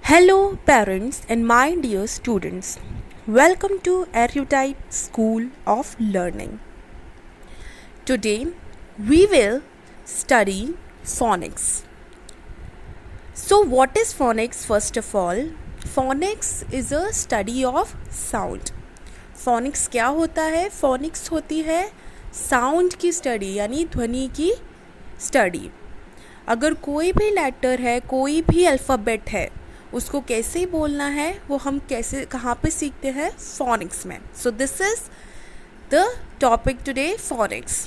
Hello, parents, and my dear students. Welcome to Erudite School of Learning. Today, we will study phonics. So, what is phonics? First of all, phonics is a study of sound. phonics क्या होता है? phonics होती है sound की study, यानी ध्वनि की study. अगर कोई भी लेटर है, कोई भी अल्फ़ाबेट है, उसको कैसे बोलना है वो हम कैसे कहाँ पे सीखते हैं? phonics में. So this is the topic today, phonics.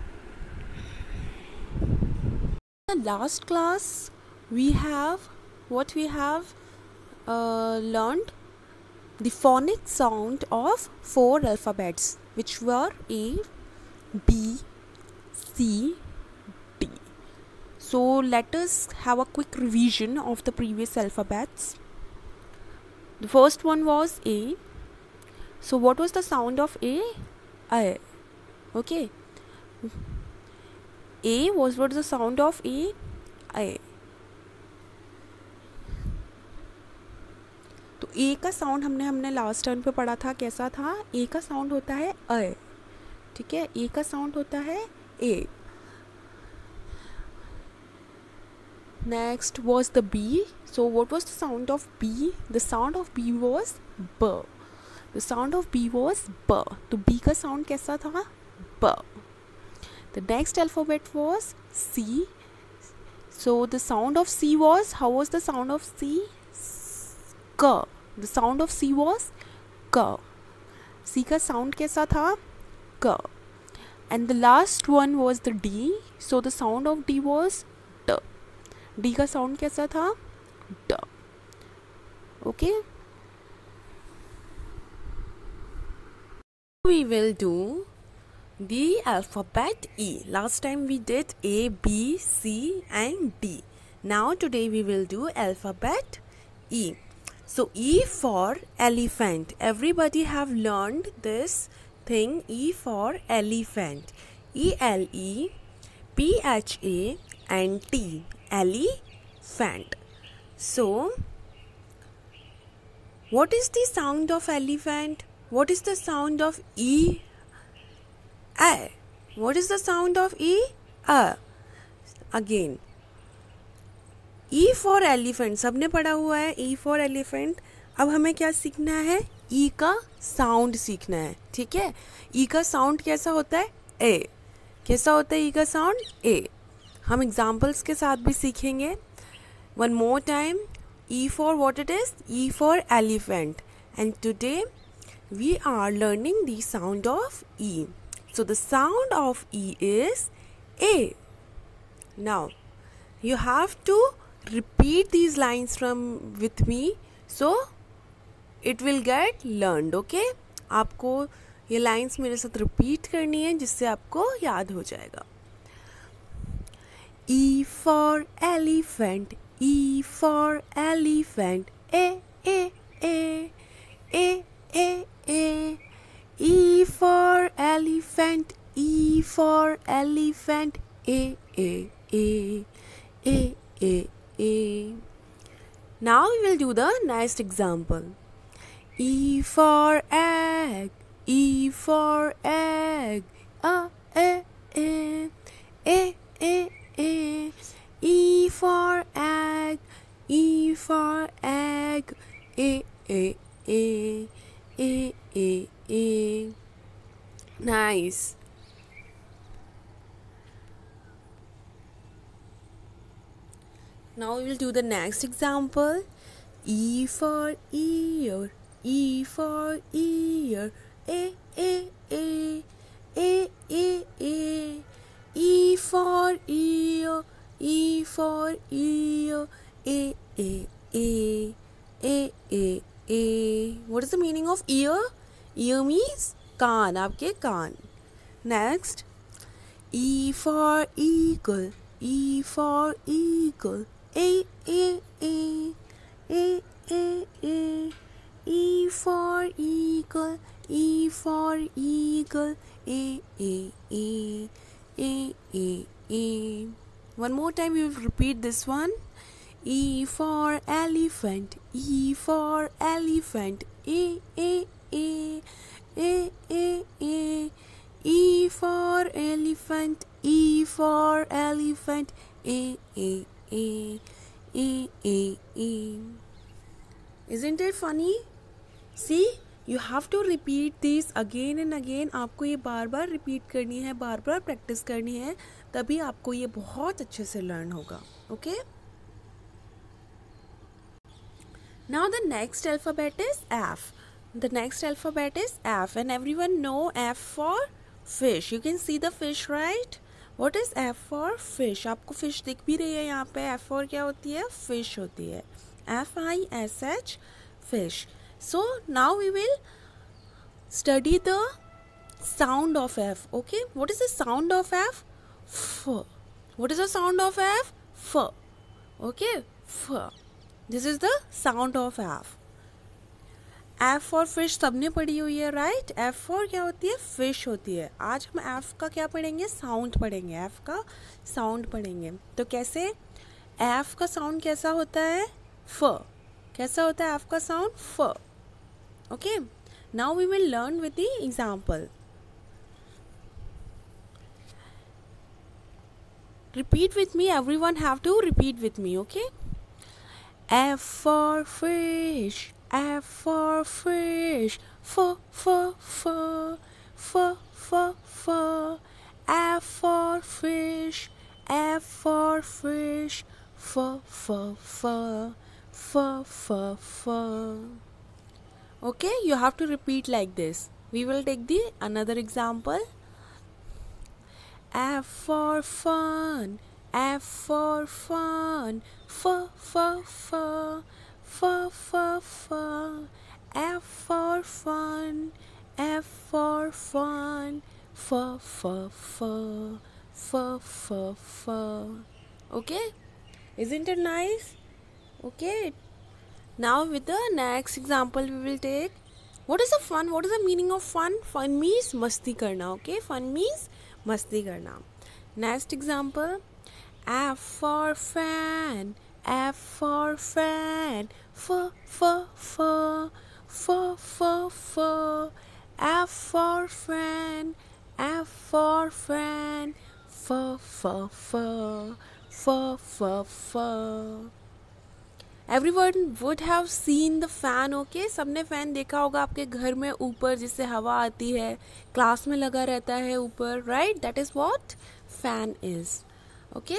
In the last class we have learned the phonic sound of 4 alphabets, which were A, B, C, D. So let us have a quick revision of the previous alphabets. The first one was A. So what was the sound of A? A. Okay. A was what the sound of A? A. तो A का sound हमने last turn पे पढ़ा था. कैसा था? A का sound होता है A. ठीक है, A का साउंड होता है A. Next was the B. So what was the sound of B? The sound of B was B. The sound of B was B. तो B का sound कैसा था? B. The next alphabet was C. So the sound of C was, how was the sound of C? K. The sound of C was K. C का sound कैसा था? K. And the last one was the D. So the sound of D was D. D का sound कैसा था? D. Okay. We will do the alphabet E. Last time we did A, B, C and D. Now today we will do alphabet E. So E for elephant. Everybody have learned this thing. E for elephant. E-L-E, P-H-A and T. Elephant. So what is the sound of elephant? What is the sound of E? A. What is the sound of E? A. Again. E for elephant. सबने पढ़ा हुआ है E for elephant. अब हमें क्या सीखना है? E का साउंड सीखना है. ठीक है, E का साउंड कैसा होता है? A. कैसा होता है E का साउंड? A. हम एग्जाम्पल्स के साथ भी सीखेंगे. One more time. E for what it is? E for elephant. And today we are learning the sound of E. So the sound of E is A. Now you have to repeat these lines with me, so it will get learned. Okay, आपको ये lines मेरे साथ repeat करनी है जिससे आपको याद हो जाएगा. E for elephant. E for elephant. A A A A A A. E for elephant. E for elephant. A A A A A A. Now we will do the next example. E for egg. E for egg. A A A A A A. E for egg. E for egg. A A A A A A. Nice. Now we will do the next example. E for ear. E for ear. A A A A A A. E for ear. E for ear. A A A A A A. What is the meaning of ear? Ear means कान, आपके कान. Next. E for eagle. E for eagle. A A A A A A. E for eagle. E for eagle. A A A A A A. One more time we will repeat this one. E for elephant, E for elephant, A, A, A, A, A, A. E for elephant, E for elephant, A, A, A, A, A, A. Isn't it funny? See, you have to repeat this again and again. आपको ये बार बार repeat करनी है, बार बार practice करनी है, तभी आपको ये बहुत अच्छे से लर्न होगा. Okay? Now the next alphabet is F. The next alphabet is F, and everyone know F for fish. You can see the fish, right? What is F for fish? आपको fish दिख भी रही है यहाँ पे. F for क्या होती है? Fish होती है. F-I-S-H, fish. So now we will study the sound of F. Okay? What is the sound of F? F. What is the sound of F? F. Okay? F. This is the sound of F. F for fish सबने पढ़ी हुई है, right? F for क्या होती है? Fish होती है. आज हम F का क्या पढ़ेंगे? Sound पढ़ेंगे. F का sound पढ़ेंगे. तो कैसे? F का sound कैसा होता है? F. कैसा होता है F का sound? F. Okay? Now we will learn with the example. Repeat with me. Everyone have to repeat with me. Okay? F for fish, F for fish, F, F, F, F, F, F. F for fish, F for fish, F, F, F, F, F, F. Okay, you have to repeat like this. We will take the another example. F for fun, F for fun, F, F, F, F, F, F. F for fun, F for fun, F, F, F, F, F, F. Okay? Isn't it nice? Okay. Now with the next example we will take. What is the fun? What is the meaning of fun? Fun means masti karna. Okay? Fun means masti karna. Next example. F for fan, F for fan, F, F, F, F, F, F. F for fan, F for fan, F, F, F, F, F, F. Everyone would have seen the fan. Okay? सबने fan देखा होगा आपके घर में ऊपर जिससे हवा आती है, क्लास में लगा रहता है ऊपर, right? That is what fan is. Okay?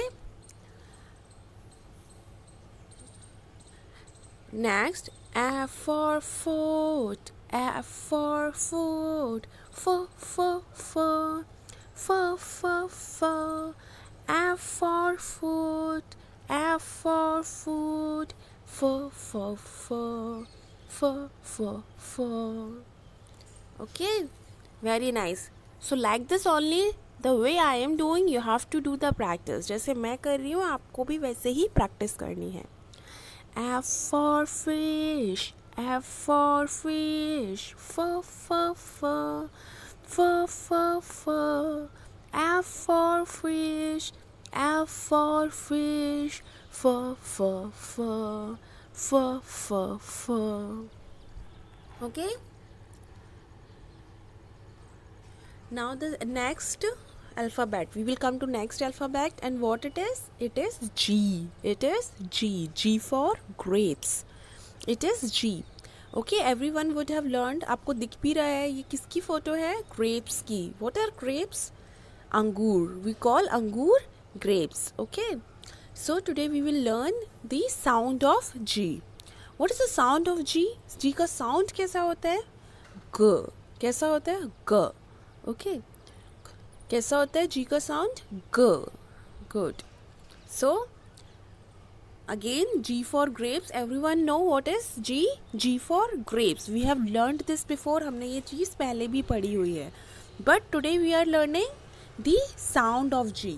Next, F for foot, F for foot, F, F, F, F, F, F. F for foot, F for foot, F, F, F, F, F, F. Okay? Very nice. So like this only, the way I am doing, you have to do the practice. जैसे मैं कर रही हूँ आपको भी वैसे ही practice करनी है. F for fish, F for fish, F, F, F, F, F, F. F for fish, F for fish, F, F, F, F, F, F. Okay? Now the next alphabet. We will come to next alphabet, and what it is? It is G. It is G. G for grapes. It is G. Okay, everyone would have learned. आपको दिख भी रहा है ये किसकी photo है? Grapes की. What are grapes? अंगूर. We call अंगूर grapes. Okay. So today we will learn the sound of G. What is the sound of G? G का sound कैसा होता है? G. कैसा होता है? G. Okay. कैसा होता है G का sound? G. Good. So again, G for grapes. Everyone know what is G? G for grapes. We have learned this before. हमने ये चीज़ पहले भी पढ़ी हुई है. But today we are learning the sound of G.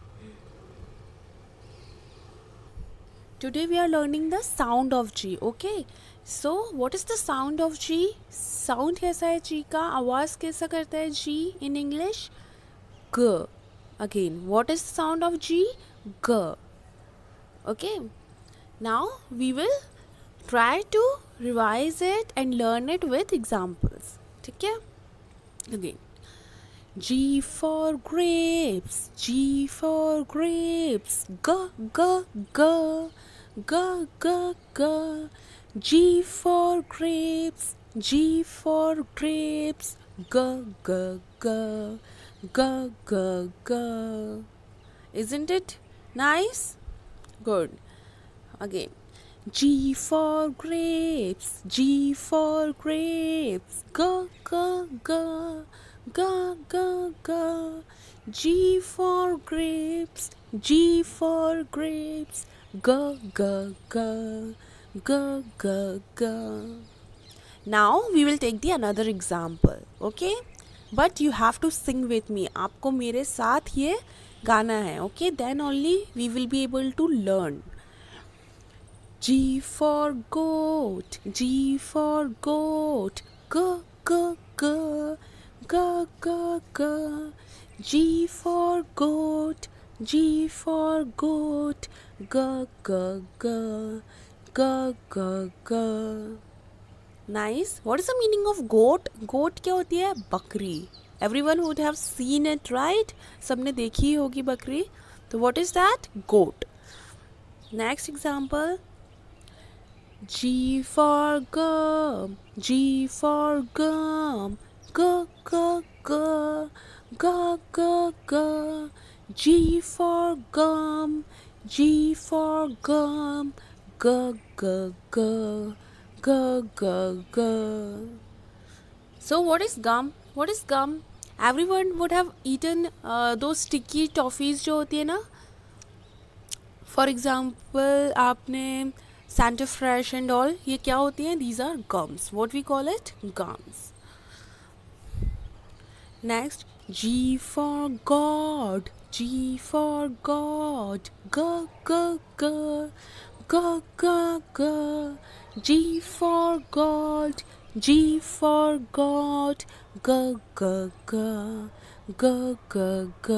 Today we are learning the sound of G. Okay. So what is the sound of G? Sound कैसा है G का? आवाज़ कैसा करता है G in English? G. Again, what is the sound of G? G. Okay. Now we will try to revise it and learn it with examples. ठीक है? Again. G for grapes, G for grapes, G, G, G, G, G, G. G for grapes, G for grapes, G, G, G, G, G, G. Isn't it nice? Good. Again. G for grapes, G for grapes, G, G, G, G, G, G. G for grapes, G for grapes, G, G, G, G, G, G. Now we will take the another example, okay? But you have to sing with me. आपको मेरे साथ ये गाना है, okay? Then only we will be able to learn. G for goat, G for goat, G, G, G, G, G, G. G for goat, G for goat, G, G, G, G, G, G. Nice. What is the meaning of goat? Goat क्या होती है? बकरी. Everyone would have seen it, right? सबने देखी होगी बकरी. तो what is that? Goat. Next example. G for gum, G for gum, G, G, G, G, G, G. G for gum, G for gum, G, G, G, G, G, G. So what is gum? What is gum? Everyone would have eaten those sticky toffees जो होती है ना. For example, आपने Santa Fresh and all, ये क्या होती हैं? These are gums. What we call it? Gums. Next, G for God, G for God, G, G, G, G, G, G. G for God, G for God, G, G, G, G, G, G.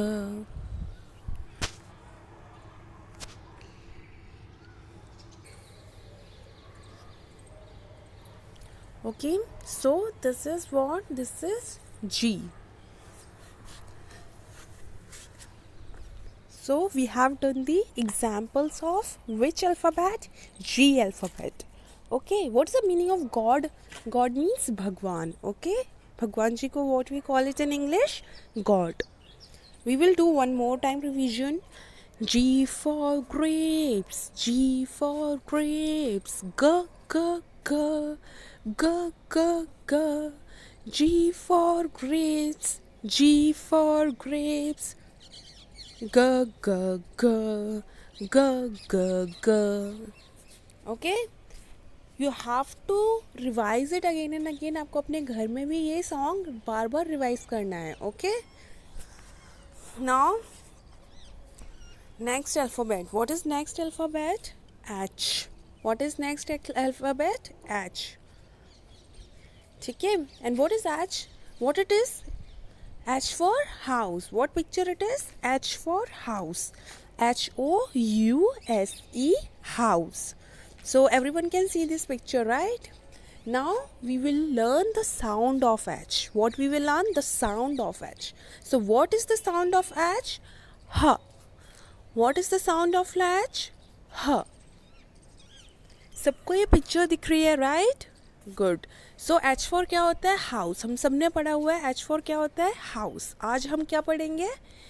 Okay, so this is what? This is G. So we have done the examples of which alphabet? G alphabet. Okay, what's the meaning of God? God means Bhagwan. Okay, Bhagwan ji ko what we call it in English? God. We will do one more time revision. G for grapes, G for grapes, G, G, G, G, G, G. G for grapes, G for grapes, G, G, G, G, G, G. Okay? You have to revise it again and again. आपको अपने घर में भी ये song बार बार revise करना है. Okay? Now, next alphabet. What is next alphabet? H. What is next alphabet? H. ठीक है? And what is H? What it is? H for house. What picture it is? H for house. House. House. So everyone can see this picture, right? Now we will learn the sound of H. What we will learn? The sound of H. So what is the sound of H? H. What is the sound of H? H. सबको ये picture दिख रही है, right? Good. So H for क्या होता है? House. हम सबने पढ़ा हुआ है. H for क्या होता है? House. आज हम क्या पढ़ेंगे?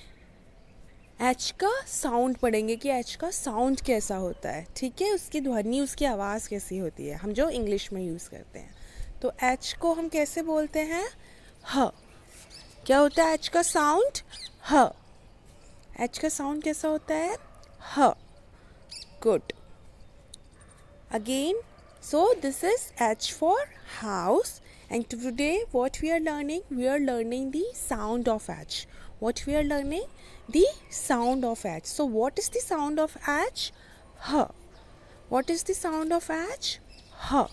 H का साउंड पढ़ेंगे कि H का साउंड कैसा होता है. ठीक है, उसकी ध्वनि, उसकी आवाज़ कैसी होती है, हम जो इंग्लिश में यूज़ करते हैं. तो H को हम कैसे बोलते हैं? ह. क्या होता है H का साउंड? ह. H का साउंड कैसा होता है? ह. Good. Again, so this is H for house, and today what we are learning? We are learning the sound of H. What we are learning? The sound of H. So what is the sound of H? H. What is the sound of H? H.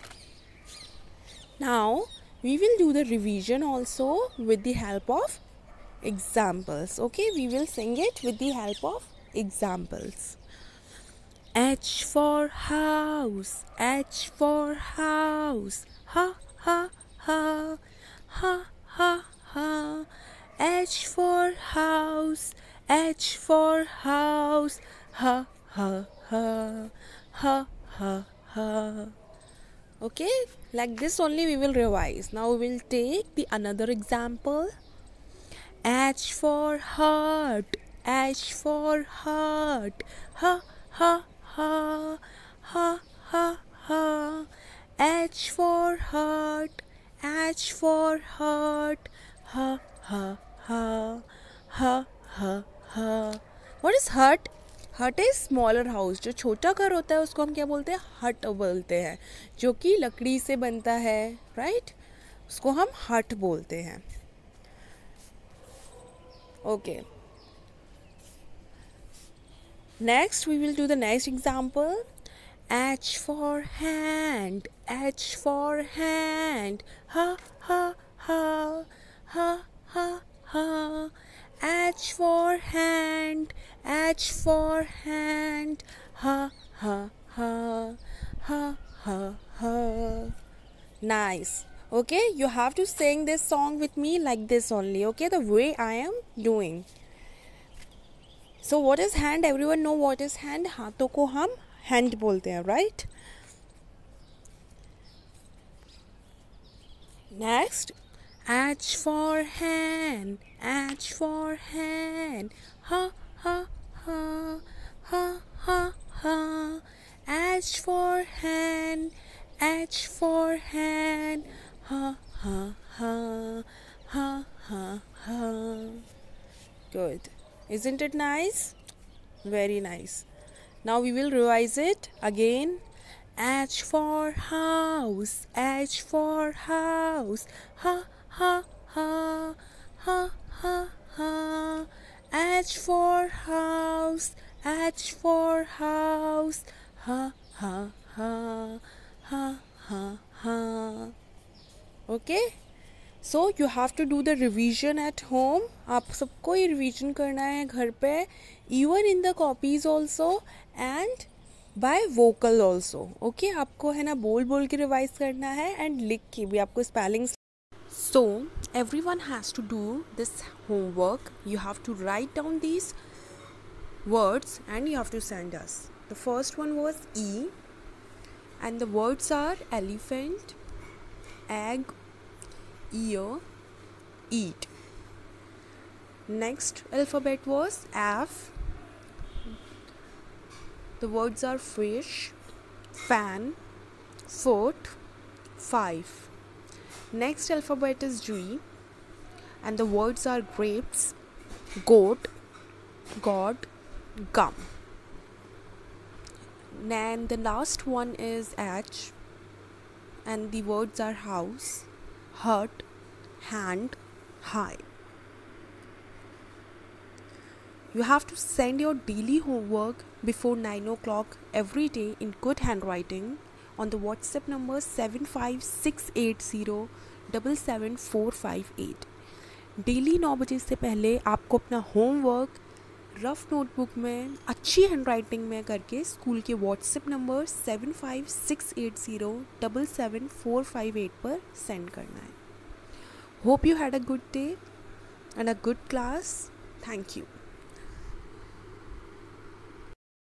Now we will do the revision also with the help of examples. Okay, we will sing it with the help of examples. H for house, H for house, ha ha ha, ha ha ha. H for house, H for house, ha ha ha, ha ha ha. Okay, like this only we will revise. Now we will take the another example. H for heart, H for heart, ha ha ha, ha ha ha. H for heart, H for heart, ha ha ha, ha ha ha. What is hut? Hut is smaller house. जो छोटा घर होता है उसको हम क्या बोलते हैं? हट बोलते हैं. जो कि लकड़ी से बनता है, राइट? उसको हम हट बोलते हैं. Okay, next we will do the next example. H for hand, H for hand, ha ha ha, ha ha ha. H for hand, H for hand, ha ha ha, ha ha ha. Nice. Okay, you have to sing this song with me like this only. Okay, the way I am doing. So what is hand? Everyone know what is hand? हाथों को हम hand बोलते हैं, right? Next, H for hand, H for hand, ha ha ha, ha ha ha. H for hand, H for hand, ha ha ha, ha ha ha. Good. Isn't it nice? Very nice. Now we will revise it again. H for house, H for house, ha ha ha, ha ha ha. H for house, H for house, ha ha ha, ha ha ha. Okay? So you have to do the revision at home. आप सबको ये revision करना है घर पे, even in the copies also and by vocal also. Okay, आपको है ना बोल बोल के revise करना है and लिख के भी आपको spellings. So everyone has to do this homework. You have to write down these words and you have to send us. The first one was E and the words are elephant, egg, ear, eat. Next alphabet was F. The words are fish, fan, foot, 5. Next alphabet is G and the words are grapes, goat, god, gum. Then the last one is H and the words are house, hut, hand, high. You have to send your daily homework before 9 o'clock every day in good handwriting on the WhatsApp number 75680777458. Daily 9 बजे से पहले आपको अपना homework rough notebook में अच्छी handwriting में करके school के व्हाट्सएप नंबर 75680777458 पर सेंड करना है. Hope you had a good day and a good class. Thank you.